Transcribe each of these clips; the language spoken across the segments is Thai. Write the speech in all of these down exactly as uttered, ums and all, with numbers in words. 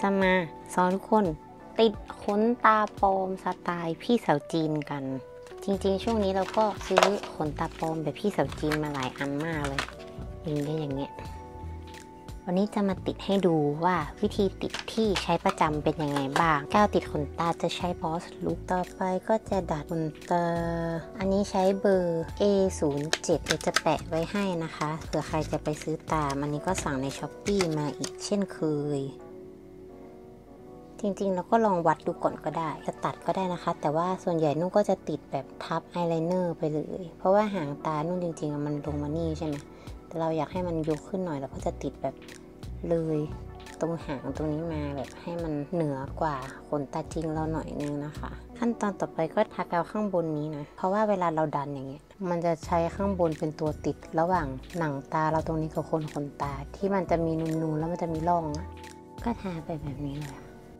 จะมาสอนทุกคนติดขนตาปลอมสไตล์พี่สาวจีนกันจริงๆช่วงนี้เราก็ซื้อขนตาปลอมแบบพี่สาวจีนมาหลายอันมากเลยอย่างเงี้ยอย่างเงี้ยวันนี้จะมาติดให้ดูว่าวิธีติดที่ใช้ประจำเป็นยังไงบ้างก้าวติดขนตาจะใช้บอสลุคต่อไปก็จะดัดขนตาอันนี้ใช้เบอร์ เอ ศูนย์ เจ็ด เดี๋ยวจะแปะไว้ให้นะคะเผื่อใครจะไปซื้อตามอันนี้ก็สั่งใน ช้อปปี้ มาอีกเช่นเคยจริงๆเราก็ลองวัดดูก่อนก็ได้จะตัดก็ได้นะคะแต่ว่าส่วนใหญ่นุ่นก็จะติดแบบทับอายไลเนอร์ไปเลยเพราะว่าหางตานุ่นจริงๆมันลงมานี่ใช่ไหมแต่เราอยากให้มันยกขึ้นหน่อยเราก็จะติดแบบเลยตรงหางตรงนี้มาแบบให้มันเหนือกว่าขนตาจริงเราหน่อยนึงนะคะขั้นตอนต่อไปก็ทากาวข้างบนนี้นะเพราะว่าเวลาเราดันอย่างเงี้ยมันจะใช้ข้างบนเป็นตัวติดระหว่างหนังตาเราตรงนี้กับโคนขนตาที่มันจะมีนูนๆแล้วมันจะมีร่องอะก็ทาไปแบบนี้เลย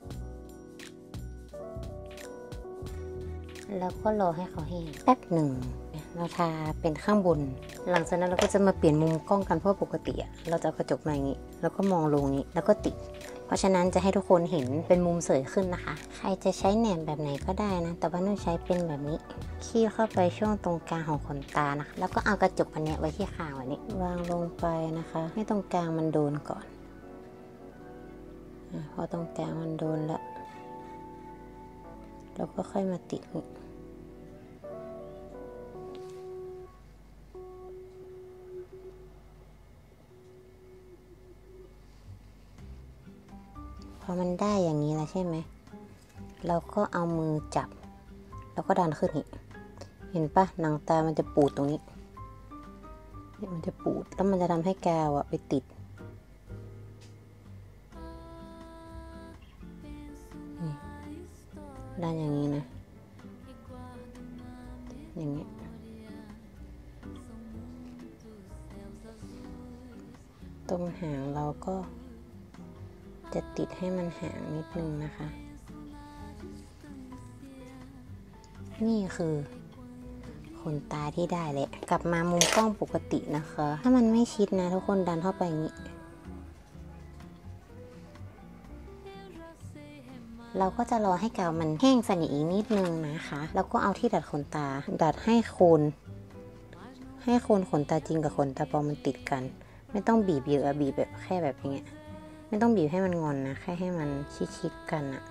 แล้วก็รอให้เขาแห้งแป๊บหนึ่งเราทาเป็นข้างบนหลังจากนั้นเราก็จะมาเปลี่ยนมุมกล้องกันเพราะปกติอะเราจะกระจกมาอย่างนี้แล้วก็มองลงนี้แล้วก็ติดเพราะฉะนั้นจะให้ทุกคนเห็นเป็นมุมเสยขึ้นนะคะใครจะใช้แหนบแบบไหนก็ได้นะแต่ว่านุ่นใช้เป็นแบบนี้คีบเข้าไปช่วงตรงกลางของขนตานะคะแล้วก็เอากระจกอันนี้ไว้ที่คางแบบนี้วางลงไปนะคะให้ตรงกลางมันโดนก่อนพอตรงกลางมันโดนแล้วเราก็ค่อยมาติดนี่พอมันได้อย่างนี้แล้วใช่ไหมเราก็เอามือจับแล้วก็ดันขึ้นนี่เห็นปะหนังตามันจะปูดตรงนี้มันจะปูดแล้วมันจะทำให้กาวอะไปติดดันอย่างนี้นะอย่างนี้ตรงหางเราก็จะติดให้มันห่างนิดนึงนะคะนี่คือขนตาที่ได้แล้วกลับมามุมกล้องปกตินะคะถ้ามันไม่ชิดนะทุกคนดันเข้าไปอย่างนี้เราก็จะรอให้กาวมันแห้งสนิทอีกนิดนึงนะคะแล้วก็เอาที่ดัดขนตาดัดให้โคนให้โคนขนตาจริงกับขนตาปลอมมันติดกันไม่ต้องบีบเยอะบีบแบบแค่แบบอย่างเงี้ยไม่ต้องบีบให้มันงอนนะแค่ให้มันชิดๆกันอะ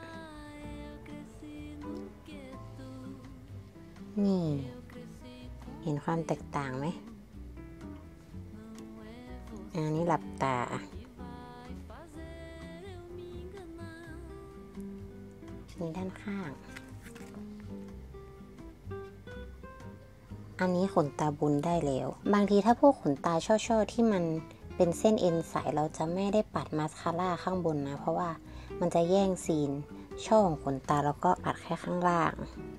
นี่เห็นความแตกต่างไหมอันนี้หลับตานี่ด้านข้างอันนี้ขนตาบนได้แล้วบางทีถ้าพวกขนตาช่อๆที่มันเป็นเส้นเอ็นใสเราจะไม่ได้ปัดมาสคาร่าข้างบนนะเพราะว่ามันจะแย่งซีนช่อของขนตาแล้วก็ปัดแค่ข้างล่าง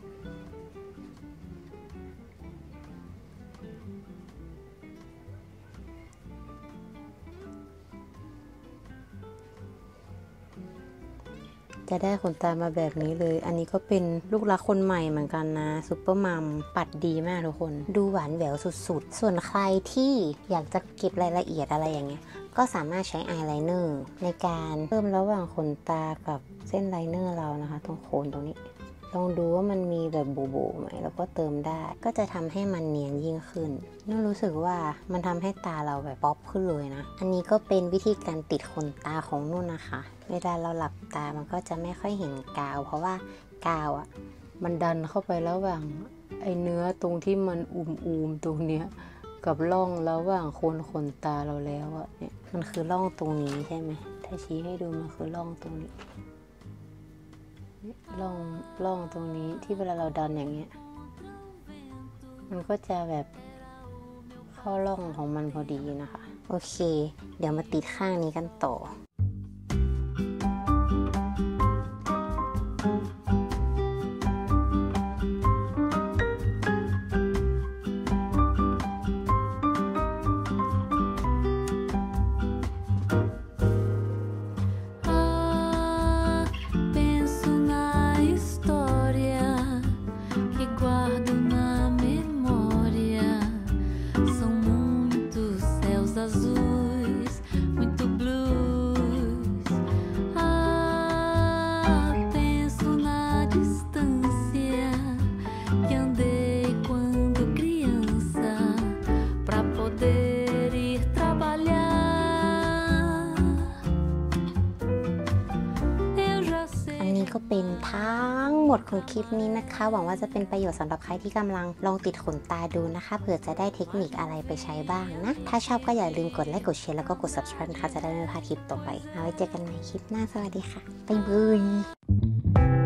จะได้ขนตามาแบบนี้เลยอันนี้ก็เป็นลูกรักคนใหม่เหมือนกันนะซุปเปอร์มัมปัดดีมากทุกคนดูหวานแหววสุดๆส่วนใครที่อยากจะเก็บรายละเอียดอะไรอย่างเงี้ยก็สามารถใช้อายไลเนอร์ในการเพิ่มระหว่างขนตากับเส้นไลเนอร์เรานะคะตรงโคนตรงนี้ลองดูว่ามันมีแบบโบๆไหมแล้วก็เติมได้ก็จะทำให้มันเนียนยิ่งขึ้นนุ่นรู้สึกว่ามันทำให้ตาเราแบบป๊อปขึ้นเลยนะอันนี้ก็เป็นวิธีการติดขนตาของนุ่นนะคะเวลาเราหลับตามันก็จะไม่ค่อยเห็นกาวเพราะว่ากาวอ่ะมันดันเข้าไประหว่างไอ้เนื้อตรงที่มันอูมๆตรงเนี้ยกับร่องระหว่างโคนขนตาเราแล้วอ่ะเนี่ยมันคือร่องตรงนี้ใช่ไหมถ้าชี้ให้ดูมันคือร่องตรงนี้ร่องร่องตรงนี้ที่เวลาเราดันอย่างเงี้ยมันก็จะแบบเข้าร่องของมันพอดีนะคะโอเคเดี๋ยวมาติดข้างนี้กันต่อทั้งหมดของคลิปนี้นะคะหวังว่าจะเป็นประโยชน์สำหรับใครที่กำลังลองติดขนตาดูนะคะเผื่อจะได้เทคนิคอะไรไปใช้บ้างนะถ้าชอบก็อย่าลืมกดไลค์กดแชร์แล้วก็กด ซับสไครบ์ นะคะจะได้ไม่พลาดคลิปต่อไปเอาไว้เจอกันใหม่คลิปหน้าสวัสดีค่ะบ๊ายบาย